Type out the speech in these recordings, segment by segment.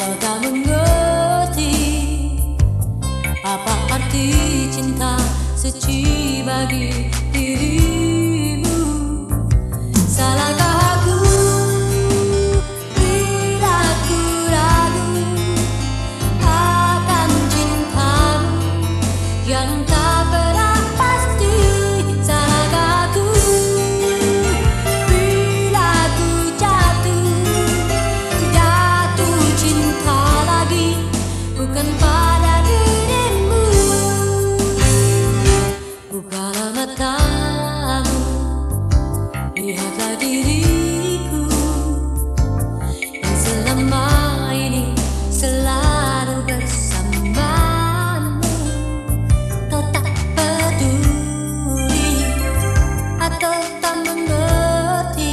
Kau tak mengerti apa arti cinta suci bagi dirimu. Salahkah aku bila ku ragu akan cintamu yang tak pernah pasti? Salahkah aku bila ku jatuh cinta lagi bukan pada dirimu? Bukalah matamu, lihatlah diriku yang selama ini selalu bersamamu. Kau tak peduli atau tak mengerti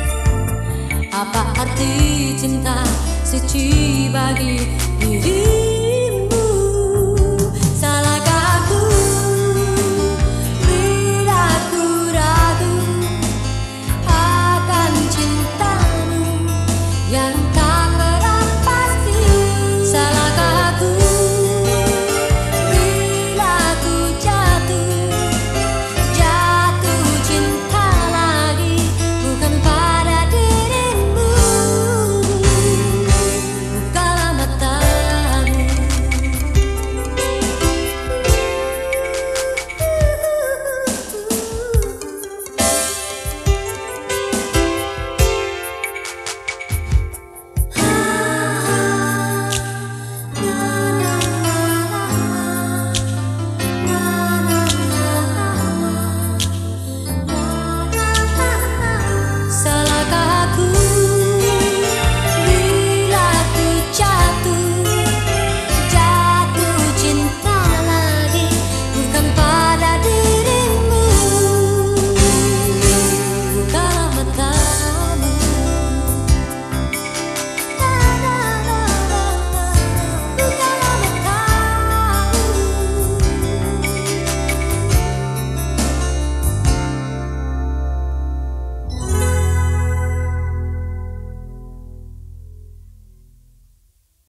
apa arti cinta suci bagi dirimu.